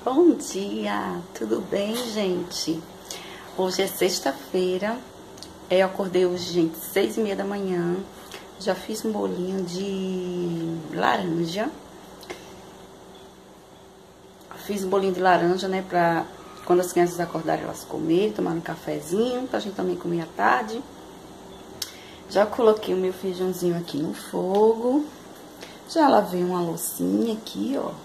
Bom dia, tudo bem, gente? Hoje é sexta-feira, eu acordei hoje, gente, 6h30 da manhã, já fiz um bolinho de laranja. Fiz um bolinho de laranja, né, pra quando as crianças acordarem elas comerem, tomar um cafezinho, pra gente também comer à tarde. Já coloquei o meu feijãozinho aqui no fogo, já lavei uma loucinha aqui, ó.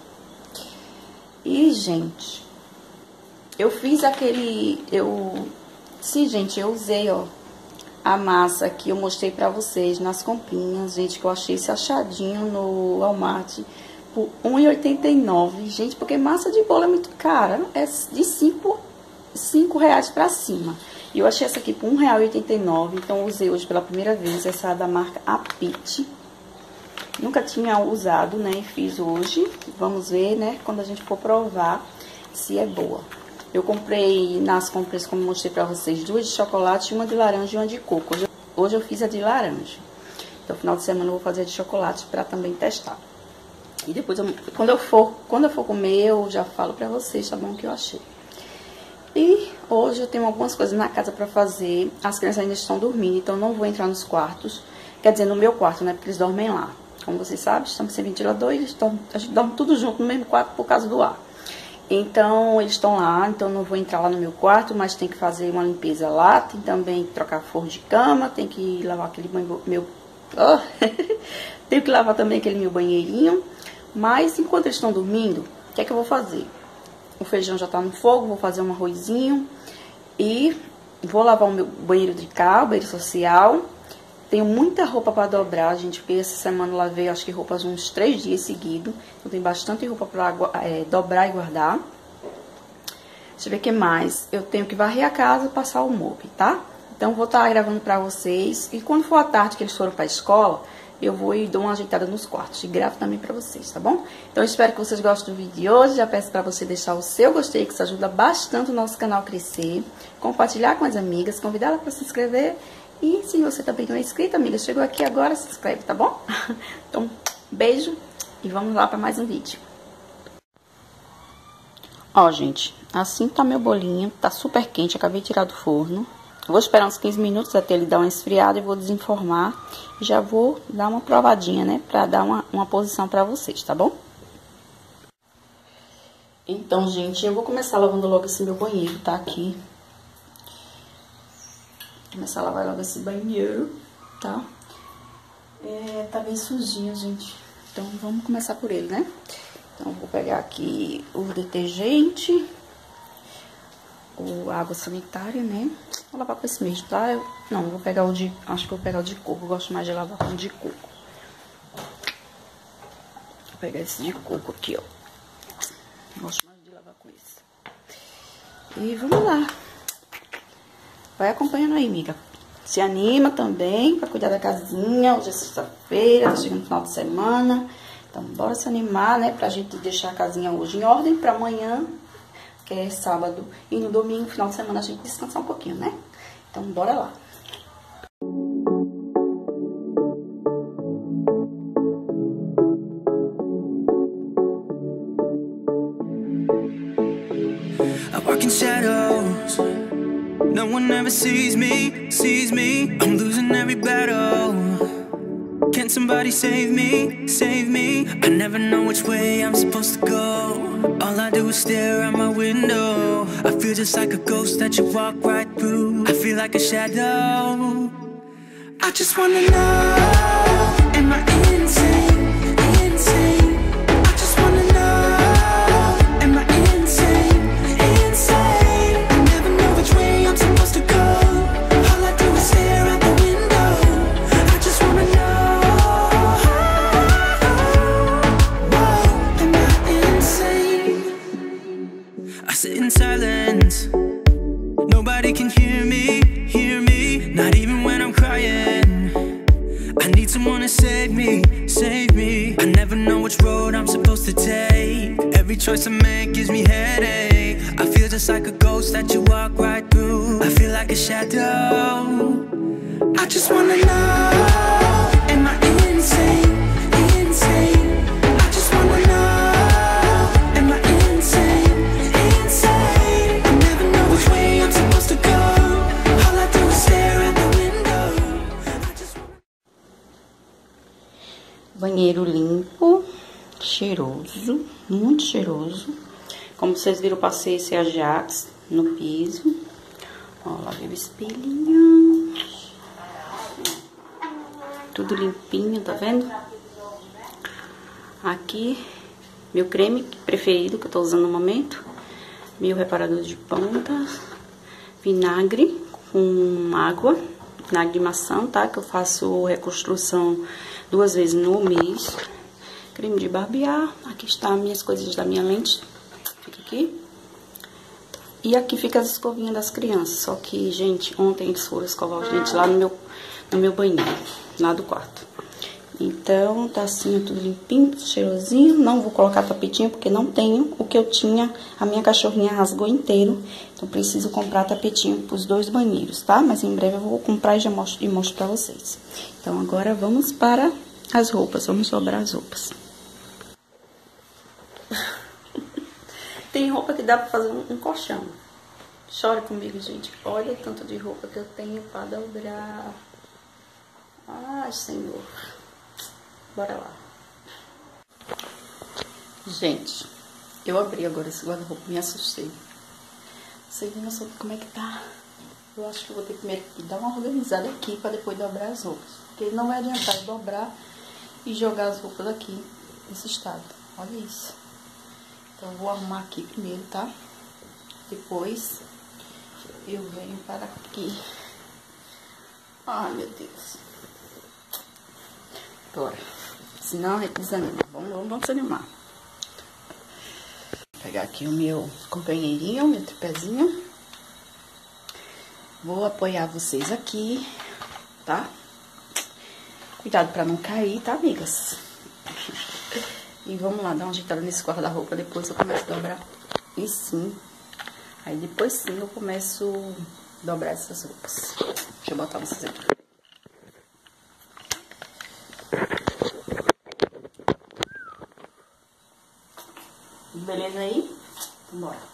E, gente, eu fiz aquele, sim, gente, eu usei, ó, a massa que eu mostrei pra vocês nas comprinhas, gente, que eu achei esse achadinho no Walmart por R$1,89, gente, porque massa de bolo é muito cara, é de cinco reais pra cima. E eu achei essa aqui por R$1,89, então eu usei hoje pela primeira vez essa da marca Apit. Nunca tinha usado, né, e fiz hoje. Vamos ver, né, quando a gente for provar se é boa. Eu comprei nas compras, como mostrei pra vocês, duas de chocolate, uma de laranja e uma de coco. Hoje eu fiz a de laranja. Então, no final de semana eu vou fazer a de chocolate pra também testar. E depois, quando eu for comer, eu já falo pra vocês, tá bom, o que eu achei. E hoje eu tenho algumas coisas na casa pra fazer. As crianças ainda estão dormindo, então não vou entrar nos quartos. Quer dizer, no meu quarto, né, porque eles dormem lá. Como vocês sabem, estamos sem ventilador, a gente dorme tudo junto no mesmo quarto por causa do ar. Então, eles estão lá, então não vou entrar lá no meu quarto, mas tem que fazer uma limpeza lá, tem também que trocar forro de cama, tem que lavar aquele meu... tenho que lavar também aquele meu banheirinho. Mas, enquanto eles estão dormindo, o que é que eu vou fazer? O feijão já tá no fogo, vou fazer um arrozinho e vou lavar o meu banheiro de cá, o banheiro social. Tenho muita roupa pra dobrar, gente, porque essa semana eu lavei, acho que roupas uns 3 dias seguidos. Então tem bastante roupa pra dobrar e guardar. Deixa eu ver o que mais. Eu tenho que varrer a casa e passar o mop, tá? Então vou estar gravando pra vocês. E quando for à tarde que eles foram pra escola, eu vou e dou uma ajeitada nos quartos. E gravo também pra vocês, tá bom? Então eu espero que vocês gostem do vídeo de hoje. Já peço pra você deixar o seu gostei, que isso ajuda bastante o nosso canal a crescer. Compartilhar com as amigas, convidar ela pra se inscrever. E se você também não é inscrito, amiga, chegou aqui agora, se inscreve, tá bom? Então, beijo e vamos lá para mais um vídeo. Ó, gente, assim tá meu bolinho, tá super quente, acabei de tirar do forno. Eu vou esperar uns 15 minutos até ele dar uma esfriada e vou desenformar. E já vou dar uma provadinha, né, pra dar uma posição pra vocês, tá bom? Então, gente, eu vou começar lavando logo esse meu banheiro, tá aqui. Começar a lavar logo esse banheiro, tá? Tá bem sujinho, gente. Então, vamos começar por ele, né? Então, vou pegar aqui o detergente, a água sanitária, né? Vou lavar com esse mesmo, tá? Não, vou pegar o de... Acho que vou pegar o de coco. Eu gosto mais de lavar com o de coco. Vou pegar esse de coco aqui, ó. Gosto mais de lavar com esse. E vamos lá. Vai acompanhando aí, amiga. Se anima também pra cuidar da casinha. Hoje é sexta-feira, tá chegando no final de semana. Então, bora se animar, né? Pra gente deixar a casinha hoje em ordem pra amanhã, que é sábado. E no domingo, final de semana, a gente descansar um pouquinho, né? Então, bora lá. I walk in shadows. No one ever sees me. I'm losing every battle. Can somebody save me, save me? I never know which way I'm supposed to go. All I do is stare out my window. I feel just like a ghost that you walk right through. I feel like a shadow. I just wanna know, am I insane, insane? I just wanna know, am I insane, insane? I never know which way I'm supposed to go. All I do is stare out the window. I just wanna know, whoa, am I insane? I sit in silence. Nobody can hear me, not even when I'm crying. I need someone to save me, save me. I never know which road I'm supposed to take. Every choice I make gives me headache. I feel just like a ghost that you walk right through. I feel like a shadow. I just wanna know, am I insane, insane? I just wanna know, am I insane, cheiroso, muito cheiroso. Como vocês viram, eu passei esse Ajax no piso. Ó, lá veio o espelhinho. Tudo limpinho, tá vendo? Aqui, meu creme preferido que eu tô usando no momento. Meu reparador de pontas. Vinagre com água. Vinagre de maçã, tá? Que eu faço reconstrução 2 vezes no mês. Creme de barbear. Aqui está minhas coisas da minha lente. Fica aqui. E aqui fica as escovinhas das crianças. Só que, gente, ontem eles foram escovar os dentes lá no meu banheiro, lá do quarto. Então, tá assim, tudo limpinho, cheirosinho. Não vou colocar tapetinho, porque não tenho o que eu tinha. A minha cachorrinha rasgou inteiro. Então, preciso comprar tapetinho pros 2 banheiros, tá? Mas em breve eu vou comprar e já mostro pra vocês. Então, agora vamos para as roupas. Vamos dobrar as roupas. Tem roupa que dá pra fazer um colchão. Chore comigo, gente. Olha o tanto de roupa que eu tenho pra dobrar. Ai, Senhor. Bora lá. Gente, eu abri agora esse guarda-roupa, me assustei. Vocês não sabem como é que tá. Eu acho que eu vou ter primeiro que dar uma organizada aqui pra depois dobrar as roupas. Porque não vai adiantar eu dobrar e jogar as roupas aqui nesse estado. Olha isso. Então eu vou arrumar aqui primeiro, tá? Depois eu venho para aqui. Ai, meu Deus. Bora. Senão desanima. Vamos animar. Vou pegar aqui o meu companheirinho, meu tripézinho. Vou apoiar vocês aqui, tá? Cuidado pra não cair, tá, amigas? E vamos lá, dar uma ajeitada nesse guarda-roupa. Depois eu começo a dobrar. E sim. Aí depois sim eu começo a dobrar essas roupas. Deixa eu botar vocês aqui. Beleza aí? Bora.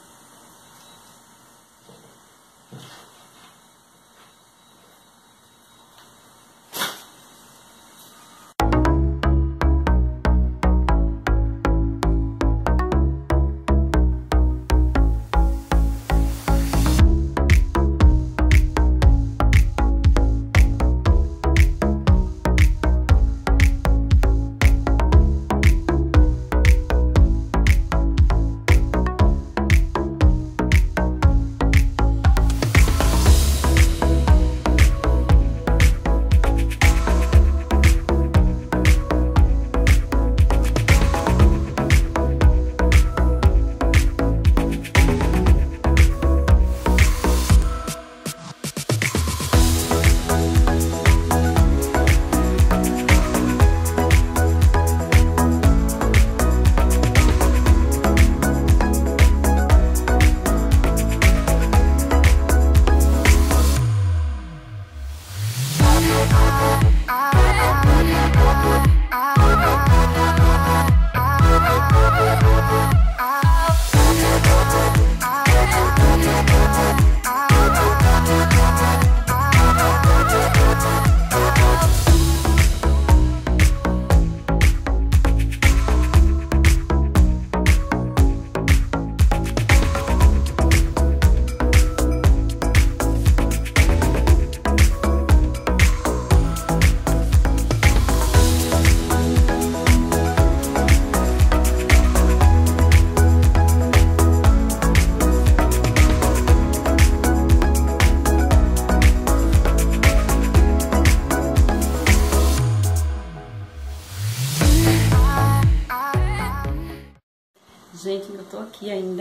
Gente, eu tô aqui ainda.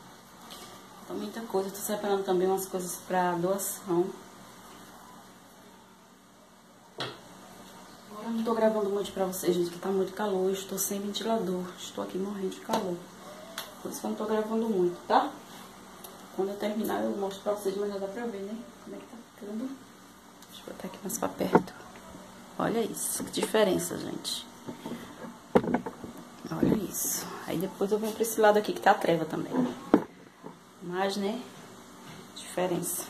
Tá muita coisa. Tô separando também umas coisas pra doação. Agora eu não tô gravando muito pra vocês, gente, que tá muito calor. Eu estou sem ventilador. Estou aqui morrendo de calor. Por isso que eu não tô gravando muito, tá? Quando eu terminar eu mostro pra vocês, mas já dá pra ver, né? Como é que tá ficando. Deixa eu botar aqui mais pra perto. Olha isso, que diferença, gente. Olha isso. Aí depois eu venho pra esse lado aqui, que tá a treva também. Mas, né? Diferença.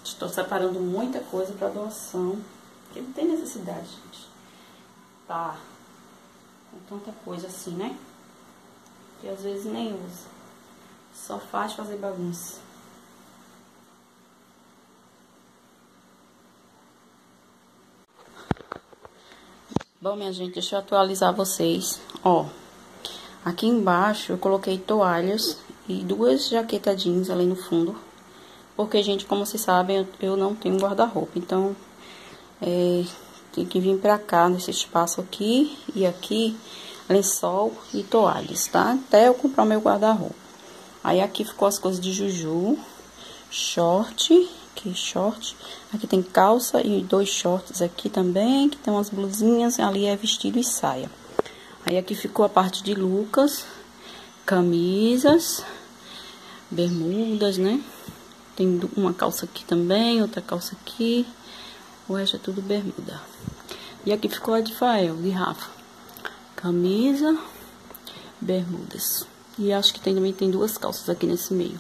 Estou separando muita coisa para doação, porque não tem necessidade, gente. Tá com tanta coisa assim, né? Que às vezes nem usa. Só faz fazer bagunça. Bom, minha gente, deixa eu atualizar vocês. Ó, aqui embaixo eu coloquei toalhas e 2 jaquetas jeans ali no fundo. Porque, gente, como vocês sabem, eu não tenho guarda-roupa. Então, tem que vir pra cá, nesse espaço aqui e aqui, lençol e toalhas, tá? Até eu comprar o meu guarda-roupa. Aí, aqui ficou as coisas de Juju, short, aqui short. Aqui tem calça e 2 shorts aqui também, que tem umas blusinhas, ali é vestido e saia. Aí, aqui ficou a parte de Lucas, camisas, bermudas, né? Tem uma calça aqui também, outra calça aqui. O resto é tudo bermuda. E aqui ficou a de Fael, de Rafa. Camisa, bermudas. E acho que também tem 2 calças aqui nesse meio.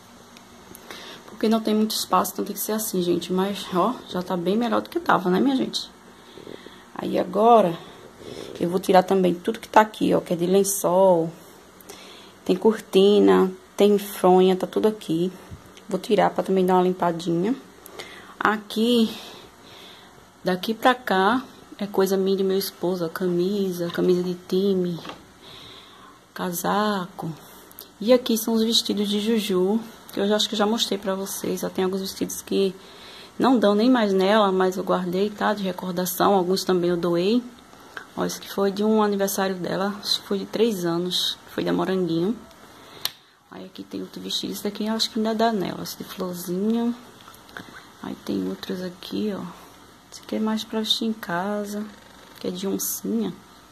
Porque não tem muito espaço, então tem que ser assim, gente. Mas, ó, já tá bem melhor do que tava, né, minha gente? Aí agora, eu vou tirar também tudo que tá aqui, ó. Que é de lençol. Tem cortina, tem fronha, tá tudo aqui. Vou tirar pra também dar uma limpadinha. Aqui, daqui pra cá, é coisa minha e de meu esposo. Camisa de time, casaco. E aqui são os vestidos de Juju, que eu acho que já mostrei pra vocês. Já tem alguns vestidos que não dão nem mais nela, mas eu guardei, tá? De recordação. Alguns também eu doei. Ó, esse aqui foi de um aniversário dela, acho que foi de 3 anos. Foi da Moranguinho. Aí aqui tem outro vestido, esse daqui eu acho que ainda dá nela, esse de florzinha. Aí tem outros aqui, ó. Esse aqui é mais pra vestir em casa, que é de oncinha.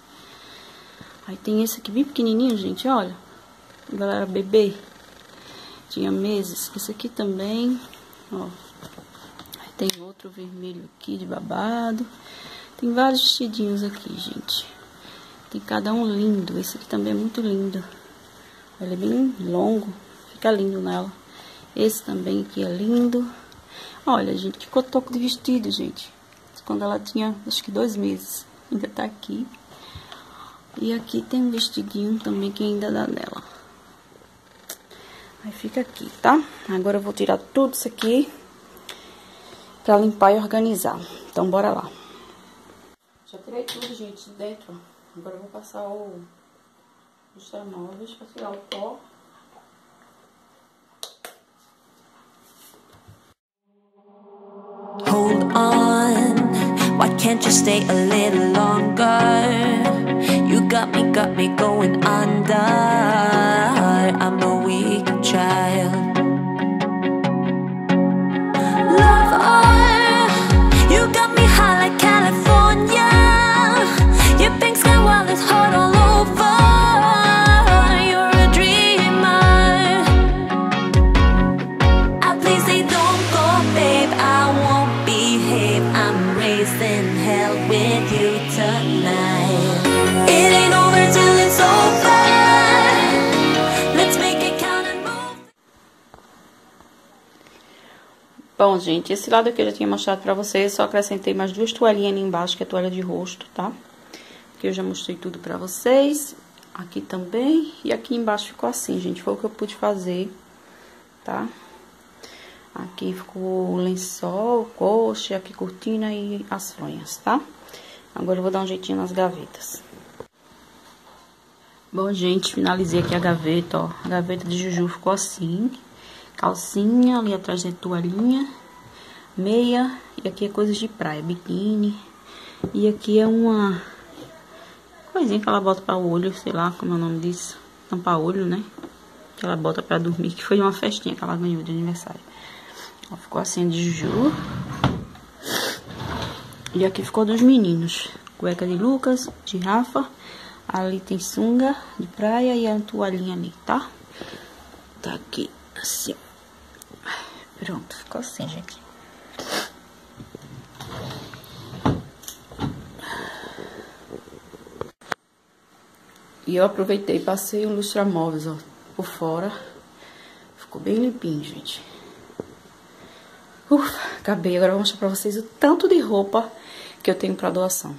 Aí tem esse aqui bem pequenininho, gente, olha. Galera, bebê. Tinha meses. Esse aqui também, ó. Aí tem outro vermelho aqui de babado. Tem vários vestidinhos aqui, gente. Tem cada um lindo. Esse aqui também é muito lindo. Ele é bem longo, fica lindo nela. Esse também aqui é lindo. Olha, gente, que cotoco de vestido, gente. Quando ela tinha, acho que 2 meses. Ainda tá aqui. E aqui tem um vestidinho também que ainda dá nela. Aí fica aqui, tá? Agora eu vou tirar tudo isso aqui pra limpar e organizar. Então, bora lá. Já tirei tudo, gente, de dentro. Agora eu vou passar o lustramóveis para tirar o pó. Hold on, why can't you stay a little longer? You got me going under. I'm a weak child. Lover, you got me high like California. Your pink sky wallet hot all over. Bom, gente, esse lado aqui eu já tinha mostrado pra vocês, só acrescentei mais 2 toalhinhas ali embaixo, que é toalha de rosto, tá? Aqui eu já mostrei tudo pra vocês, aqui também, e aqui embaixo ficou assim, gente, foi o que eu pude fazer, tá? Aqui ficou o lençol, coxa, aqui cortina e as fronhas, tá? Agora eu vou dar um jeitinho nas gavetas. Bom, gente, finalizei aqui a gaveta, ó, a gaveta de Juju ficou assim. Calcinha, ali atrás tem toalhinha, meia, e aqui é coisas de praia, biquíni. E aqui é uma coisinha que ela bota para o olho, sei lá como é o nome disso, tampa-olho, né? Que ela bota para dormir, que foi de uma festinha que ela ganhou de aniversário. Ó, ficou assim de Juju. E aqui ficou dos meninos, cueca de Lucas, de Rafa. Ali tem sunga de praia e a toalhinha ali, tá? Tá aqui, assim. Pronto, ficou assim, gente. E eu aproveitei e passei o lustramóveis, ó, por fora. Ficou bem limpinho, gente. Ufa, acabei. Agora eu vou mostrar pra vocês o tanto de roupa que eu tenho pra doação.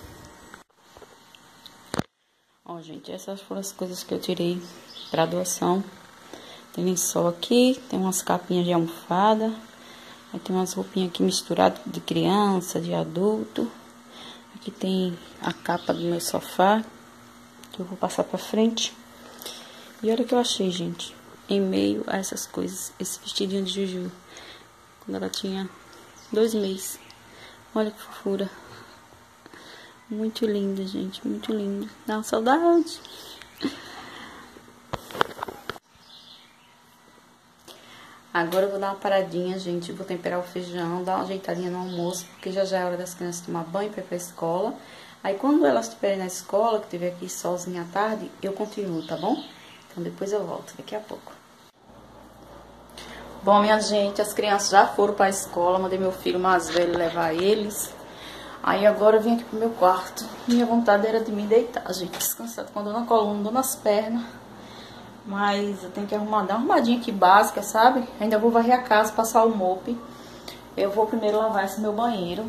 Ó, gente, essas foram as coisas que eu tirei pra doação. Tem lençol aqui, tem umas capinhas de almofada. Aí tem umas roupinhas aqui misturadas de criança, de adulto. Aqui tem a capa do meu sofá, que eu vou passar pra frente. E olha o que eu achei, gente, em meio a essas coisas. Esse vestidinho de Juju, quando ela tinha 2 meses. Olha que fofura. Muito linda, gente, muito linda. Dá uma saudade. Agora eu vou dar uma paradinha, gente. Vou temperar o feijão, dar uma ajeitadinha no almoço, porque já é hora das crianças tomar banho para ir pra escola. Aí quando elas estiverem na escola, que tiver aqui sozinha à tarde, eu continuo, tá bom? Então depois eu volto, daqui a pouco. Bom, minha gente, as crianças já foram para a escola. Mandei meu filho mais velho levar eles. Aí agora eu vim aqui pro meu quarto. Minha vontade era de me deitar, gente, descansada, com dor na coluna, dor nas pernas. Mas eu tenho que arrumar, dar uma arrumadinha aqui básica, sabe? Ainda vou varrer a casa, passar o mop. Eu vou primeiro lavar esse meu banheiro.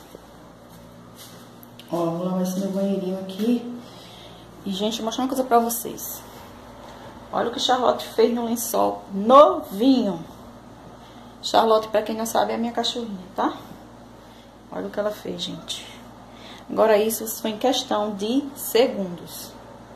Ó, vou lavar esse meu banheirinho aqui. E, gente, vou mostrar uma coisa pra vocês. Olha o que Charlotte fez no lençol novinho. Charlotte, pra quem não sabe, é a minha cachorrinha, tá? Olha o que ela fez, gente. Agora isso foi em questão de segundos.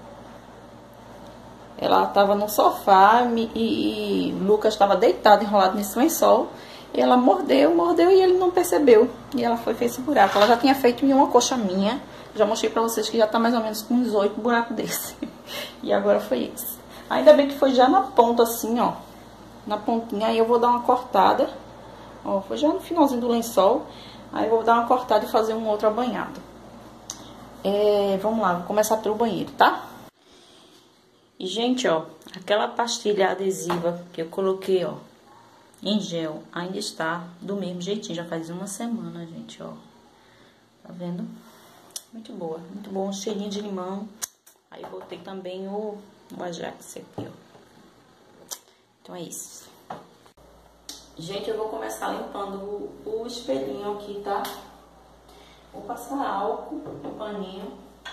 Ela tava no sofá e Lucas estava deitado, enrolado nesse lençol. E ela mordeu e ele não percebeu. E ela fez esse buraco. Ela já tinha feito em uma coxa minha. Já mostrei pra vocês que já tá mais ou menos com uns 8 buracos desse. E agora foi esse. Ainda bem que foi já na ponta assim, ó. Na pontinha. Aí eu vou dar uma cortada. Ó, foi já no finalzinho do lençol. Aí eu vou dar uma cortada e fazer um outro banhado. Vamos lá, vou começar pelo banheiro, tá? E, gente, ó, aquela pastilha adesiva que eu coloquei, ó, em gel, ainda está do mesmo jeitinho. Já faz uma semana, gente, ó. Tá vendo? Muito boa, muito bom. Um cheirinho de limão. Aí botei também o Ajax aqui, ó. Então é isso. Gente, eu vou começar limpando o espelhinho aqui, tá? Vou passar álcool no paninho.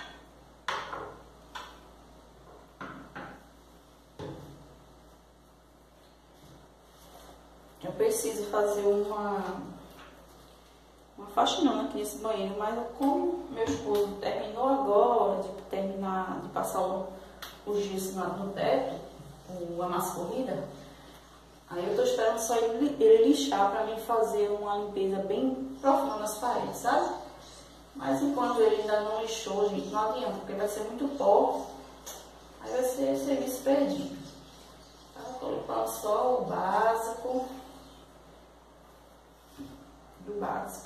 Eu preciso fazer uma faxinona aqui nesse banheiro, mas como meu esposo terminou agora de passar os giz no teto, a massa corrida, aí eu tô esperando só ele lixar pra mim fazer uma limpeza bem profunda nas paredes, sabe? Mas enquanto ele ainda não lixou, gente, não adianta, porque vai ser muito pó, aí vai ser serviço perdido. Tá? Tô limpando só o básico. Do básico.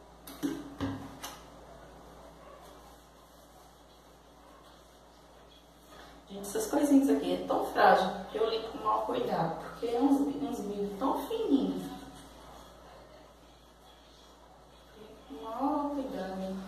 Gente, essas coisinhas aqui é tão frágil que eu limpo com mau cuidado, porque é uns vidros tão fininhos. Com mau cuidado.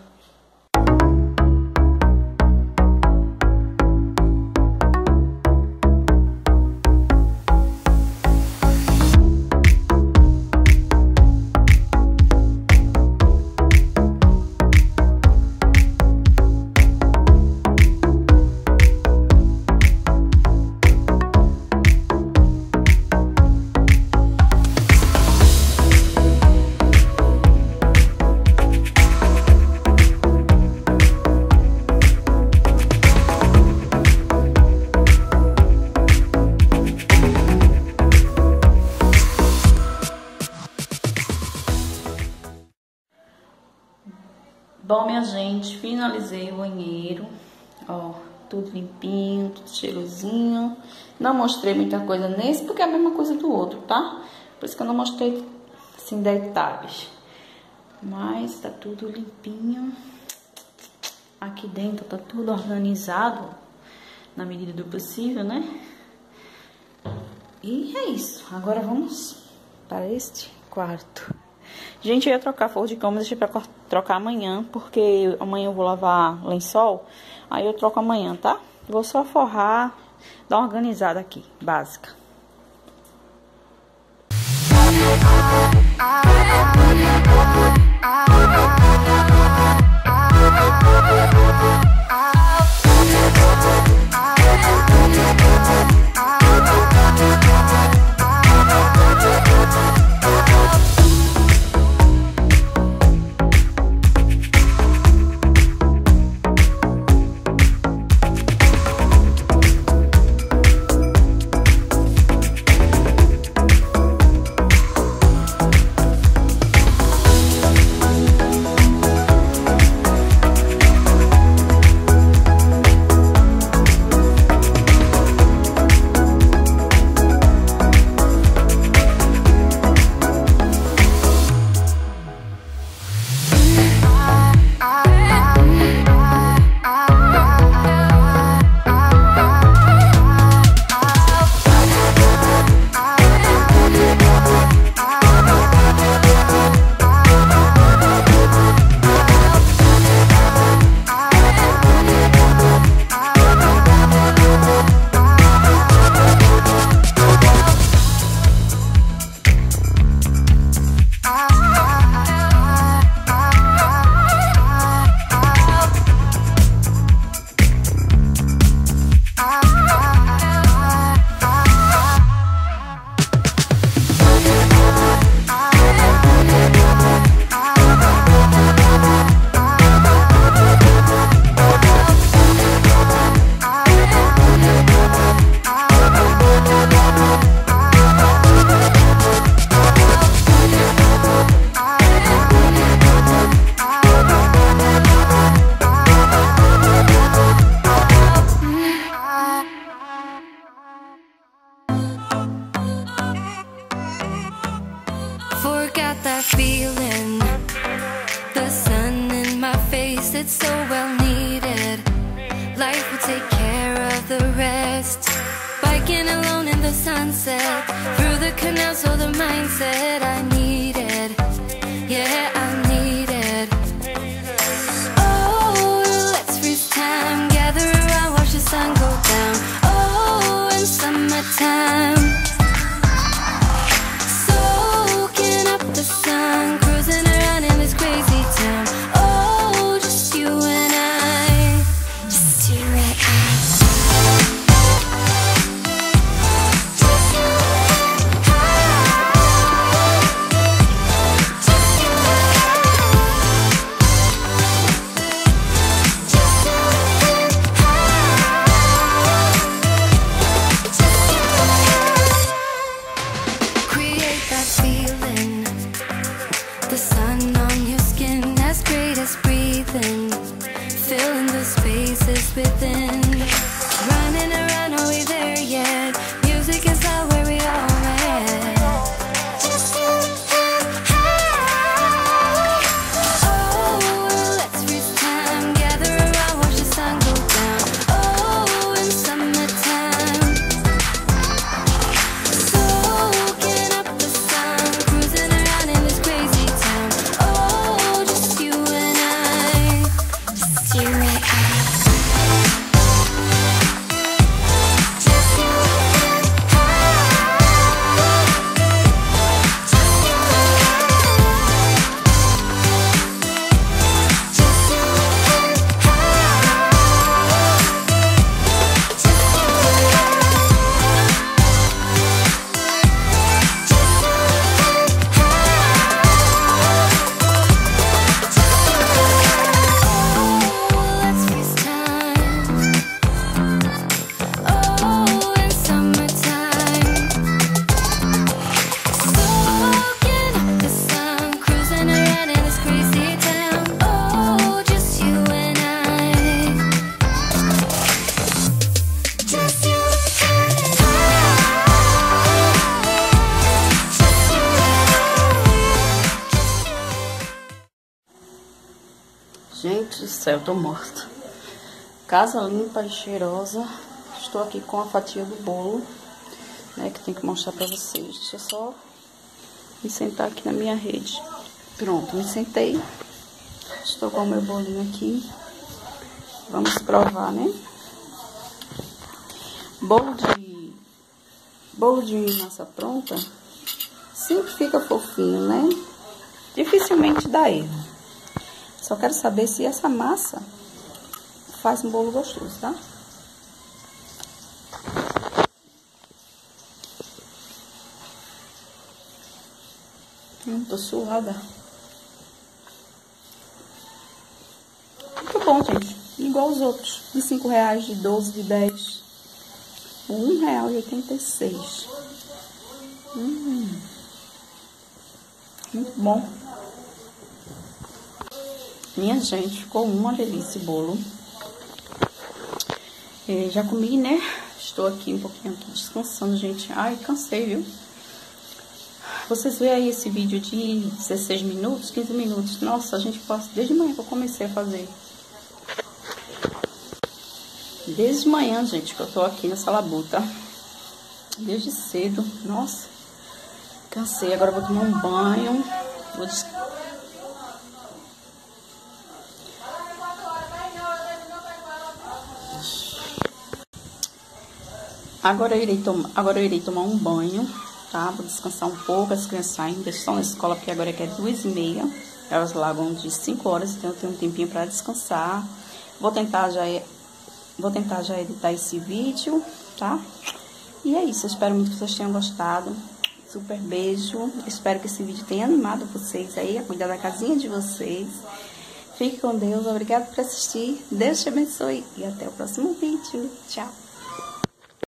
Bom, minha gente, finalizei o banheiro, ó, tudo limpinho, tudo cheirosinho. Não mostrei muita coisa nesse, porque é a mesma coisa do outro, tá? Por isso que eu não mostrei, assim, detalhes. Mas tá tudo limpinho. Aqui dentro tá tudo organizado, na medida do possível, né? E é isso. Agora vamos para este quarto. Gente, eu ia trocar forro de cama, deixei pra trocar amanhã, porque amanhã eu vou lavar lençol, aí eu troco amanhã, tá? Vou só forrar, dar uma organizada aqui, básica. got that feeling, the sun in my face, it's so well needed. Life will take care of the rest. Biking alone in the sunset, through the canal, so the mindset I needed. Yeah, I needed. Oh, let's freeze time, gather around, watch the sun go down. Oh, in summertime, soaking up the sun, cruising around in this crazy town. Oh, just you and I, just you and I. The sun on your skin, as great as breathing, filling the spaces within. Running around, are we there yet? Music is not where we all met. Oh, let's freeze time, gather around, watch the sun go down. Oh, in summertime, soaking up the sun, cruising around in this crazy town. Oh, just you and I, just you and I. Gente do céu, tô morta. Casa limpa e cheirosa. Estou aqui com a fatia do bolo, né, que tem que mostrar pra vocês. Deixa eu só me sentar aqui na minha rede. Pronto, me sentei. Estou com o meu bolinho aqui. Vamos provar, né? Bolo de massa pronta sempre fica fofinho, né? Dificilmente dá erro. Só quero saber se essa massa faz um bolo gostoso, tá? Tô suada. Muito bom, gente. Igual os outros. De R$5, de 12, de 10. R$1,86. Muito bom. Minha gente, ficou uma delícia o bolo. Já comi, né? Estou aqui um pouquinho descansando, gente. Ai, cansei, viu? Vocês veem aí esse vídeo de 16 minutos, 15 minutos. Nossa, a gente passa desde manhã que eu comecei a fazer. Desde manhã, gente, que eu tô aqui nessa labuta. Desde cedo. Nossa, cansei. Agora eu vou tomar um banho. Vou descansar. Agora eu irei tomar um banho, tá? Vou descansar um pouco. As crianças ainda estão na escola, porque agora é 2h30. Elas largam de 5 horas, então eu tenho um tempinho pra descansar. Vou tentar já editar esse vídeo, tá? E é isso, eu espero muito que vocês tenham gostado. Super beijo. Espero que esse vídeo tenha animado vocês aí a cuidar da casinha de vocês. Fique com Deus. Obrigada por assistir. Deus te abençoe. E até o próximo vídeo. Tchau.